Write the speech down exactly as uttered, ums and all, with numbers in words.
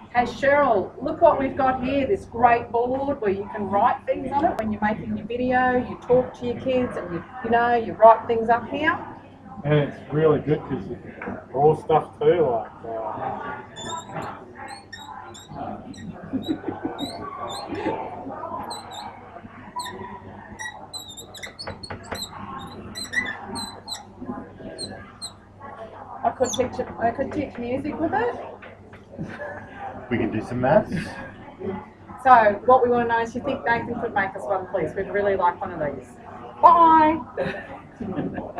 Hey Cheryl, look what we've got here, this great board where you can write things on it when you're making your video, you talk to your kids and you, you know, you write things up here. And it's really good because you can draw stuff too, like uh, I could teach it, I could teach music with it. We can do some maths. So what we want to know is, you think Nathan could make us one, please? We'd really like one of these. Bye!